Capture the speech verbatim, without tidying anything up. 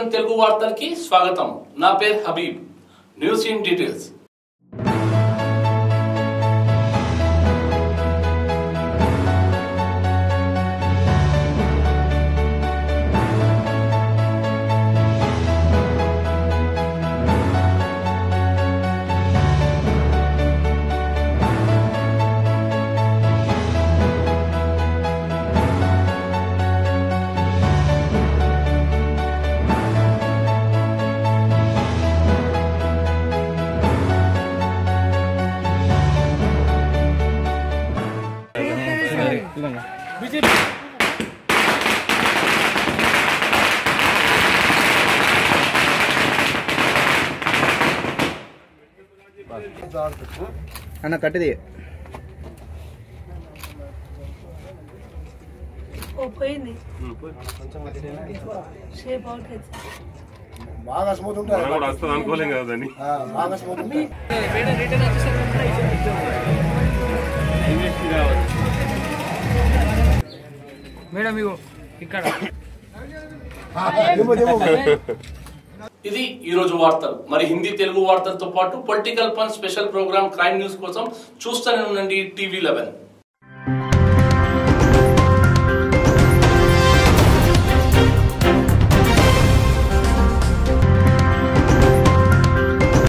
FM Telugu వార్తలకి స్వాగతం. నా పేరు హబీబ్. News in details. అన్న కట్టిది పోయింది బాగా స్మూత్ ఉంటుంది అనుకోలేం కదా దాన్ని బాగా స్మూత్ ఉంటుంది. మేడం ఇక్కడ ఇది ఈ రోజు వార్తలు. మరి హిందీ తెలుగు వార్తలతో పాటు పొలిటికల్ పన్ స్పెషల్ ప్రోగ్రామ్ క్రైమ్ న్యూస్ కోసం చూస్తూనే ఉండండి టీవీ లెవెన్.